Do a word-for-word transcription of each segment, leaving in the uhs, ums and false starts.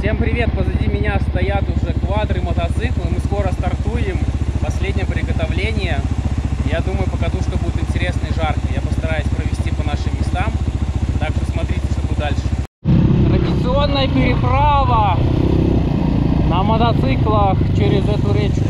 Всем привет! Позади меня стоят уже квадры, мотоциклы. Мы скоро стартуем. Последнее приготовление. Я думаю, покатушка будет интересной и жаркой. Я постараюсь провести по нашим местам. Так что смотрите, что будет дальше. Традиционная переправа на мотоциклах через эту речку.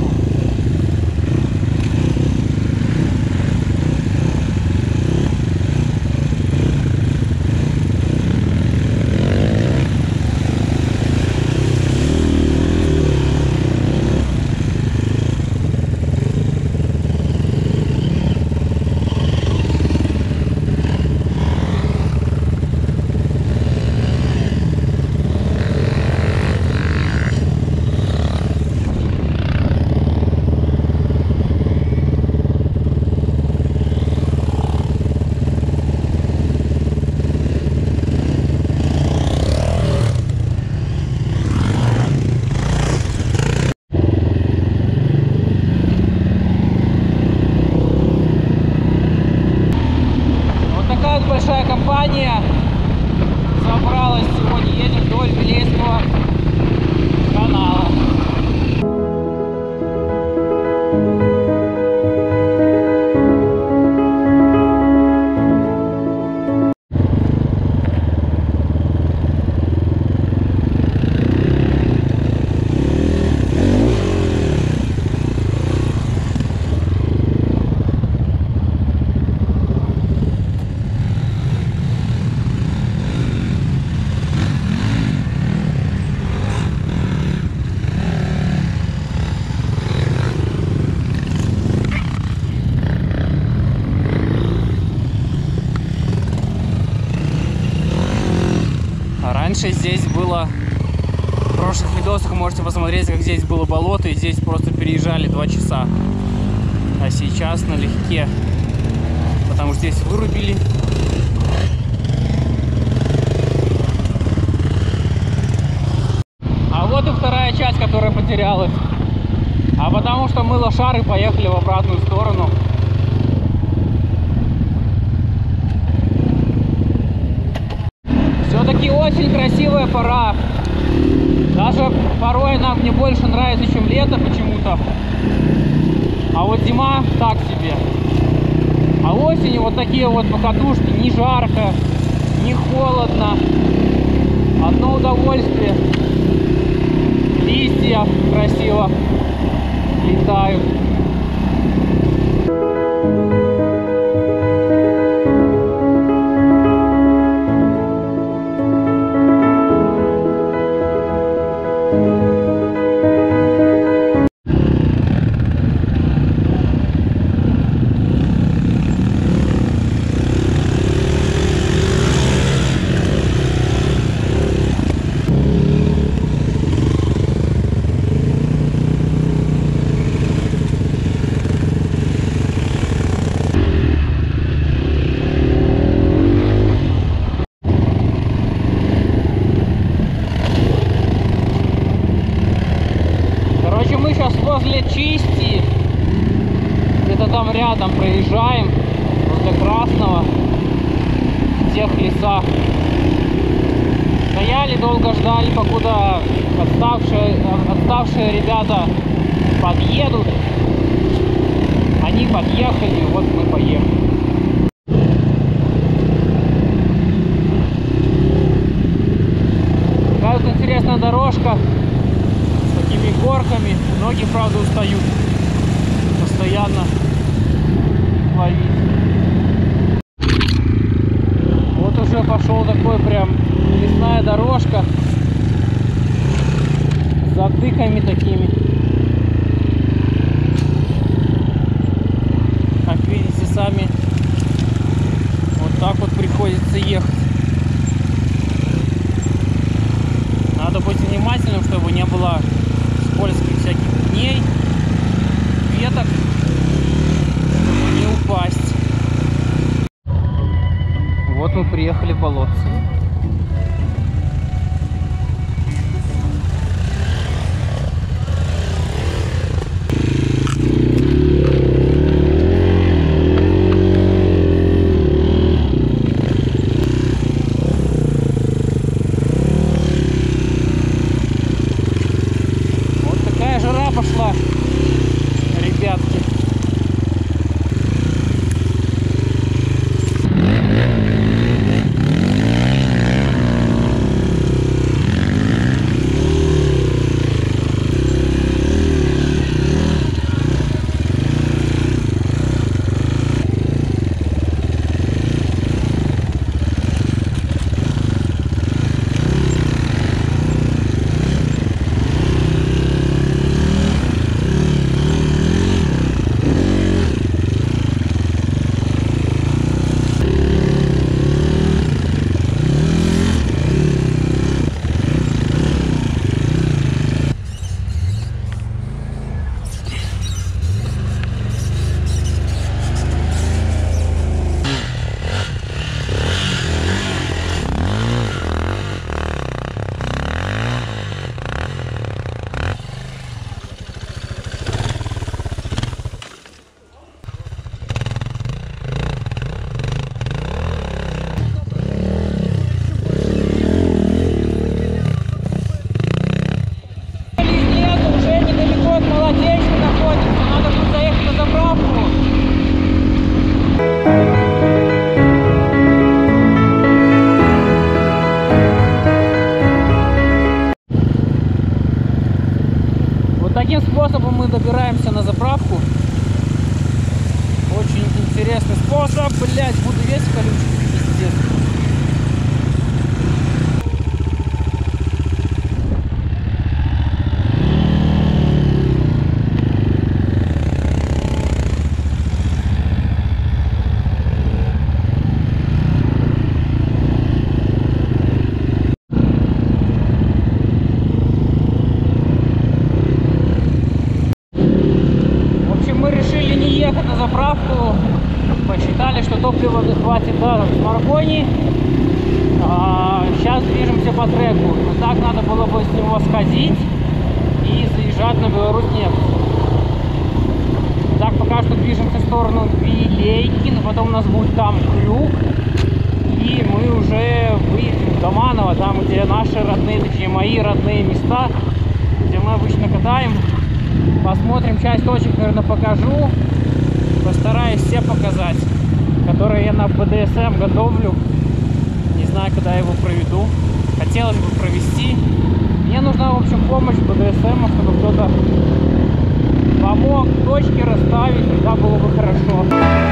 Большая компания собралась сегодня, едем вдоль Вилейского канала. Раньше здесь было, в прошлых видосах можете посмотреть, как здесь было болото, и здесь просто переезжали два часа. А сейчас налегке, потому что здесь вырубили. А вот и вторая часть, которая потерялась. А потому что мы лошары поехали в обратную сторону. Все-таки очень красивая пора. Даже порой нам не больше нравится, чем лето почему-то. А вот зима так себе. А осенью вот такие вот покатушки. Не жарко, не холодно. Одно удовольствие. Листья красиво летают. Возле Чисти, где-то там рядом проезжаем, возле Красного, в тех лесах. Стояли, долго ждали, покуда отставшие, отставшие ребята подъедут. Они подъехали, вот мы поехали. Такая вот интересная дорожка. Такими горками, ноги, правда, устают постоянно ловить. Вот уже пошел такой прям лесная дорожка с затыками такими. Как видите сами, вот так вот приходится ехать. Надо быть внимательным, чтобы не было скользких всяких пней, веток, чтобы не упасть. Вот мы приехали в болотце. Каким способом мы добираемся на заправку? Очень интересный способ. Блять, буду весь колючий. Пиздец. Заправку, посчитали, что топлива хватит до Маркони. А, сейчас движемся по треку. Но так надо было бы с него сходить и заезжать на Беларусь-нефть. Так пока что движемся в сторону Вилейки, но потом у нас будет там крюк, и мы уже выедем в Доманово, там где наши родные, точнее мои родные места, где мы обычно катаем. Посмотрим, часть точек, наверное, покажу. Постараюсь все показать, которые я на бэ дэ эс эм готовлю. Не знаю, когда я его проведу. Хотелось бы провести. Мне нужна, в общем, помощь бэ дэ эс эм, чтобы кто-то помог точки расставить, тогда было бы хорошо.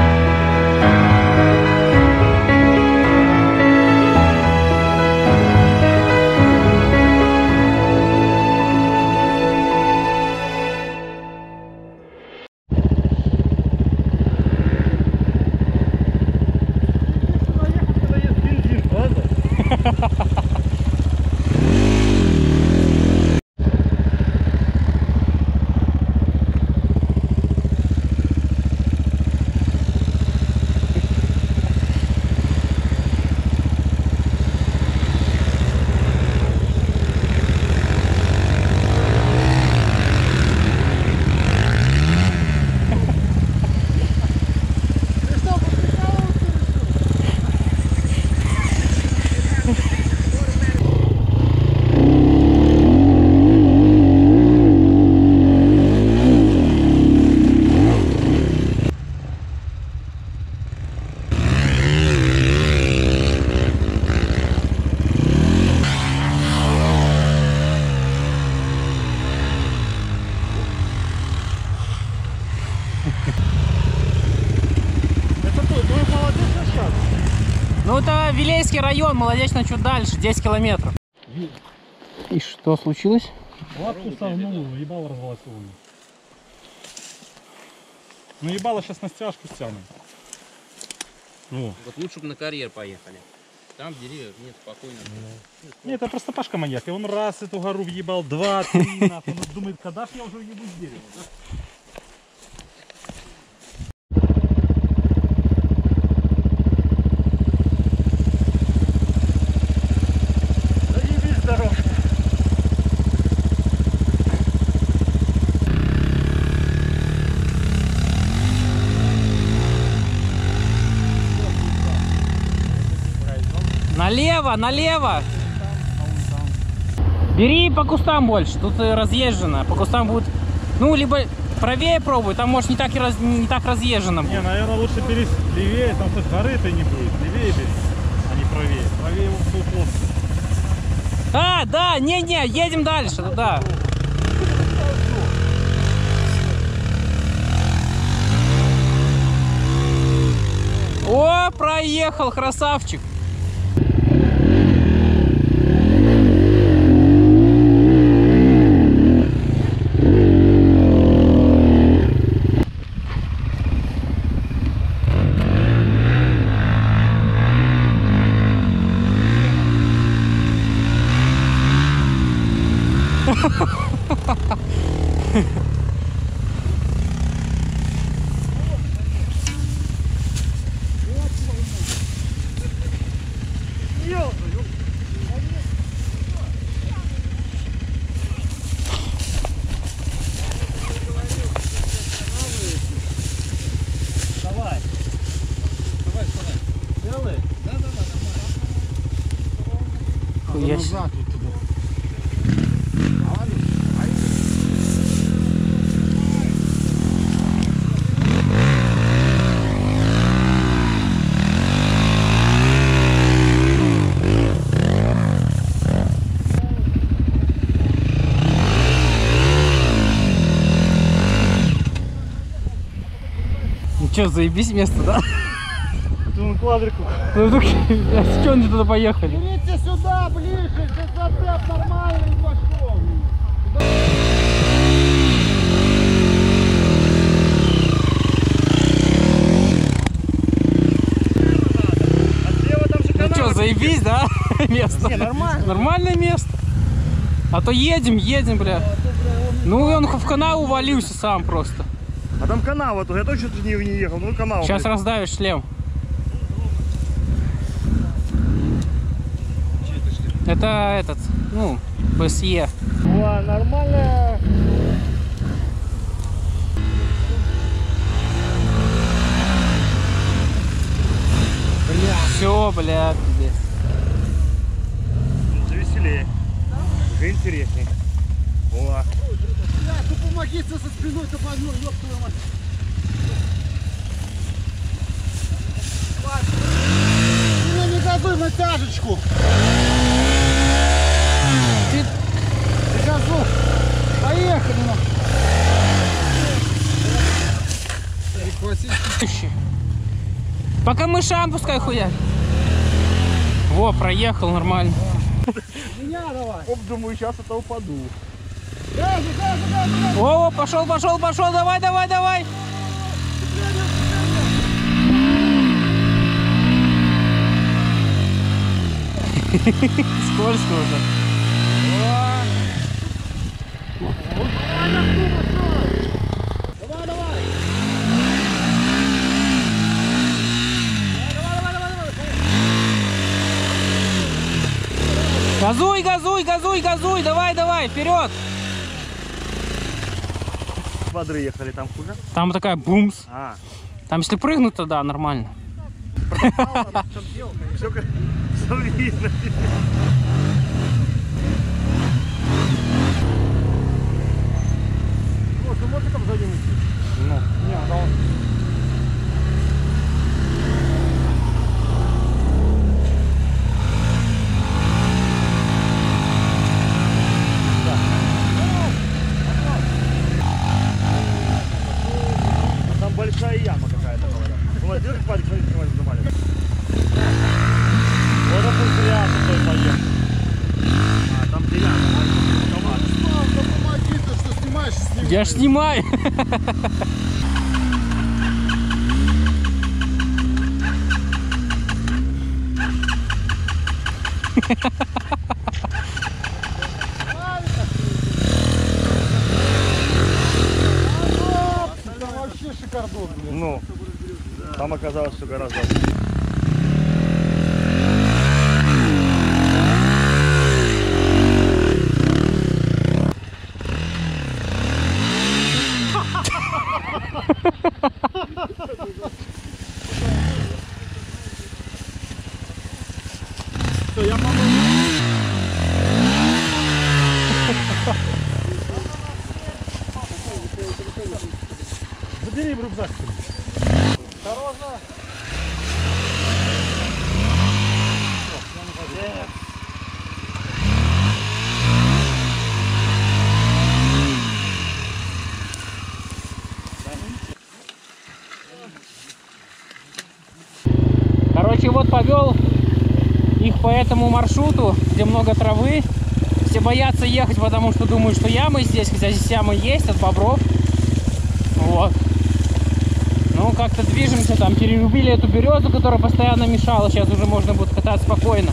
Ну это Вилейский район, Молодечно чуть дальше, десять километров. И что случилось? Лапку согнул, ебало разрвалось. Ну ебало сейчас на стяжку стянем. Ну. Вот лучше бы на карьер поехали. Там деревьев нет, спокойно. Не, это просто Пашка маньяк. И он раз эту гору въебал, два, три, нахуй. Он думает, когда ж я уже ебу с дерева, да? Налево, налево! Бери по кустам больше, тут разъезжено. По кустам будет, ну, либо правее пробуй, там может не так, и раз, не так разъезжено будет. Не, наверное, лучше бери левее, там хоть горы-то не будет. Левее бери, а не правее. Правее его все плохо. А, да, не-не, едем дальше, туда. О, проехал, красавчик. Есть. Че, заебись место, да? Тут квадрику. Ну так, с чего они туда поехали? Берите сюда, ближе, здесь зацеп нормальный пошел. Ну что, заебись, да? Место. Не, нормально. Нормальное место. А то едем, едем, бля. Ну он в канал увалился сам просто. А там канал, я точно не, не ехал, ну канал. Сейчас блядь. раздавишь шлем. Это этот, ну, БСЕ. О, нормально. Все, бля, пиздец. Уже веселее. Уже интереснее. О. Бля, ну помогите со спиной-то больной, ёб твою мать. Мне не газуй натяжечку. Ты... Ты газу. Поехали, ну. Перехватить. По камышам пускай хуя. Во, проехал нормально. Меня давай. Оп, думаю, сейчас это упаду. Газу, газу, газу, газу. О, пошел, пошел, пошел, давай, давай, давай. Скользко уже. Давай, давай. Газуй, газуй, газуй, газуй, давай, давай, вперед. Квадры ехали, там хуже. Там такая бумс. А. Там если прыгнуть, то да, нормально. Все как все видно. Вот, ну можно как сзади идти? Ну. Не, да он. Там большая яма какая-то, говорят. Вот, держи квадрик, смотри, как снимали. Вот это приятно, той поехал. А, там где яма, Слава, да помоги ты, что снимаешь, снимай. Я ж снимаю. Это вообще шикардон, блядь. Ну, там оказалось все гораздо. Что, я могу... Забери рюкзак. Осторожно. Короче, вот повел их по этому маршруту, где много травы. Все боятся ехать, потому что думают, что ямы здесь, хотя здесь ямы есть от бобров. Вот. Ну, как-то движемся, там перерубили эту березу, которая постоянно мешала. Сейчас уже можно будет кататься спокойно.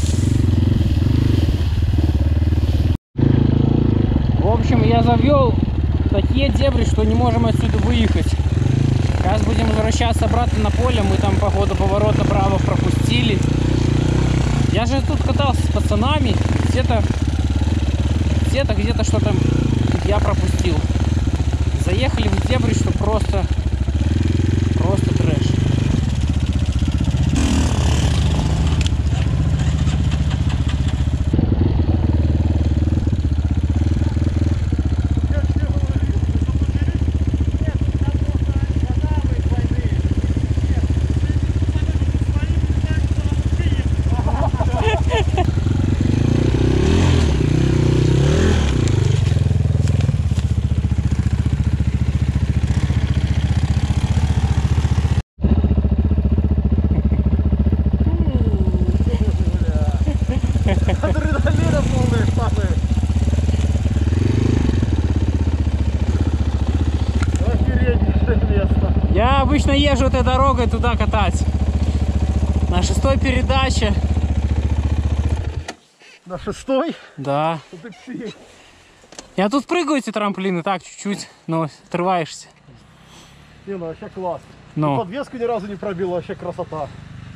В общем, я завел такие дебри, что не можем отсюда выехать. Сейчас будем возвращаться обратно на поле. Мы там, походу, поворот направо пропустили. Я же тут катался с пацанами. Где-то где-то где-то что-то я пропустил. Заехали в дебри, что просто просто трэш. самое. Охереть место. Я обычно езжу этой дорогой туда кататься. На шестой передаче. На шестой? Да. Ты пси. Я тут прыгаю эти трамплины так чуть-чуть, но отрываешься. Не, ну вообще класс. Но. Подвеску ни разу не пробил, вообще красота.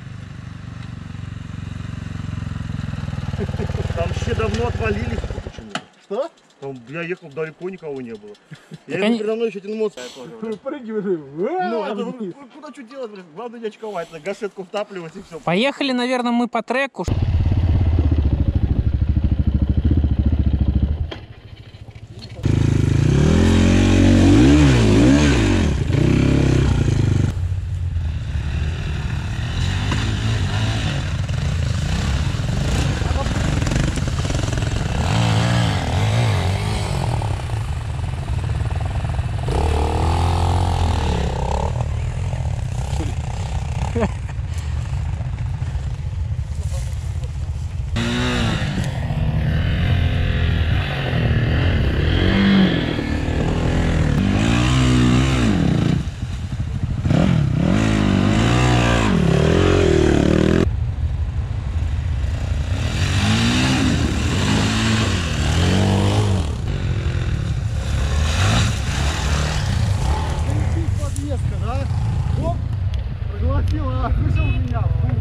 Там все давно отвалились почему-то. Что? Там я ехал, далеко никого не было. Я они- ехал, передо мной еще один мост. Прыгивай. Ну, это ну, куда что делать, блин? Главное не очковать, на гашетку втапливать и все. Поехали, наверное, мы по треку. Подвеска, да? Оп, проглотила, окружил меня. Фу.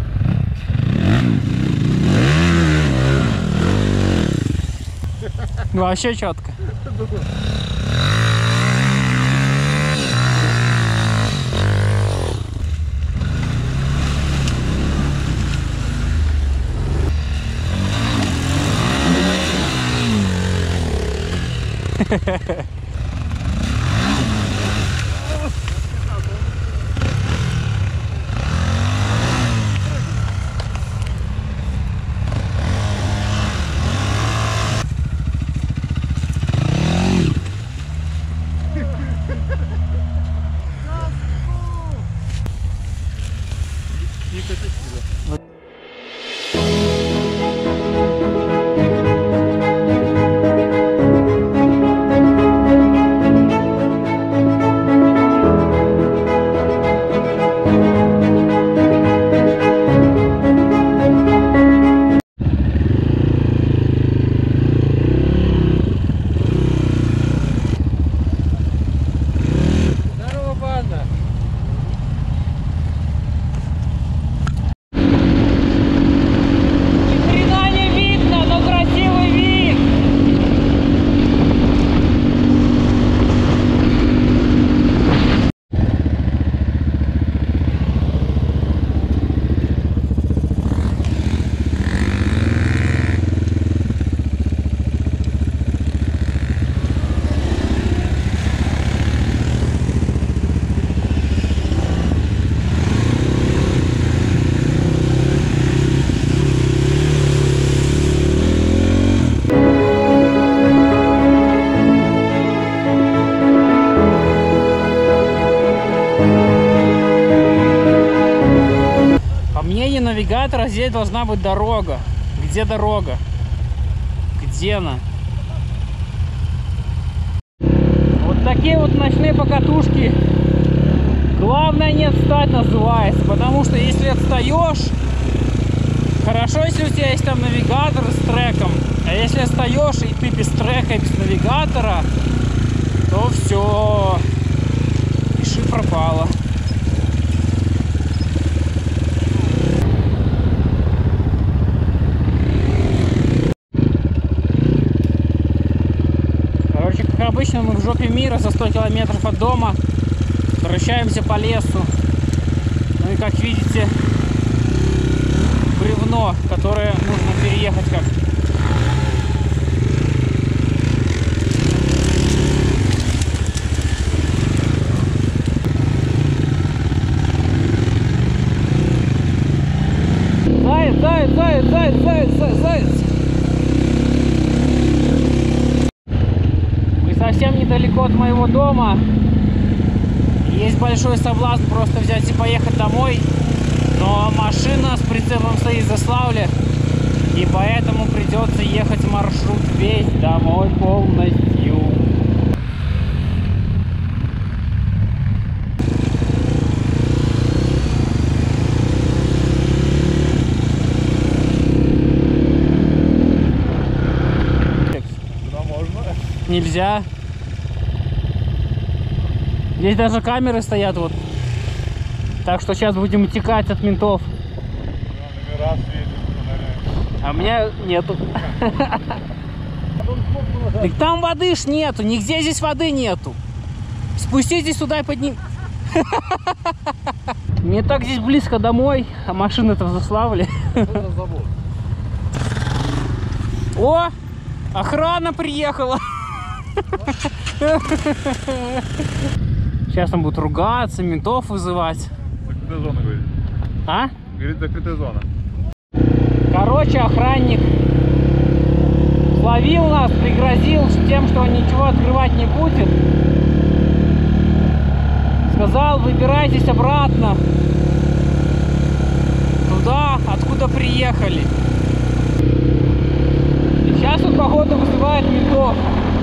Ну, вообще четко. Здорово, банда! Ни хрена не видно, но красивый вид! По мнению навигатора, здесь должна быть дорога. Где дорога? Где она? Вот такие вот ночные покатушки. Главное не отстать называется. Потому что если отстаешь, хорошо, если у тебя есть там навигатор с треком. А если отстаешь и ты без трека и без навигатора, то все. Пиши пропало. Короче, как обычно, мы в жопе мира за сто километров от дома. Возвращаемся по лесу. Ну и как видите, бревно, которое нужно переехать как. Заяц, заяц, заяц, заяц, заяц, заяц, заяц. Мы совсем недалеко от моего дома. Есть большой соблазн просто взять и поехать домой. Но машина с прицепом стоит в Заславле. И поэтому придется ехать маршрут весь домой полностью. Да, можно. Нельзя. Здесь даже камеры стоят вот. Так что сейчас будем утекать от ментов. Номера светят, фонаря. А у меня нету. Так там воды ж нету, нигде здесь воды нету. Спуститесь сюда и подним. Не так здесь близко домой, а машины-то в Заславле. О, охрана приехала. Сейчас он будет ругаться, ментов вызывать. Закрытая зона, говорит. А? Говорит, закрытая зона. Короче, охранник словил нас, пригрозил тем, что он ничего открывать не будет. Сказал, выбирайтесь обратно туда, откуда приехали. И сейчас он, походу, вызывает ментов.